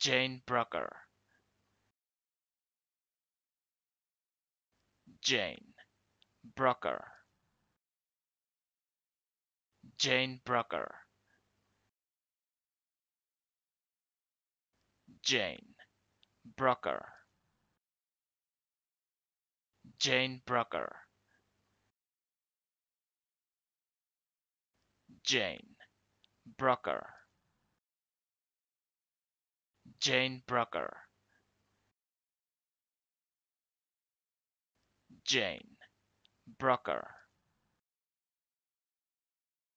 Jane Brooker. Jane Brooker. Jane Brooker. Jane Brooker. Jane Brooker. Jane Brooker. Jane Brooker. Jane Brooker.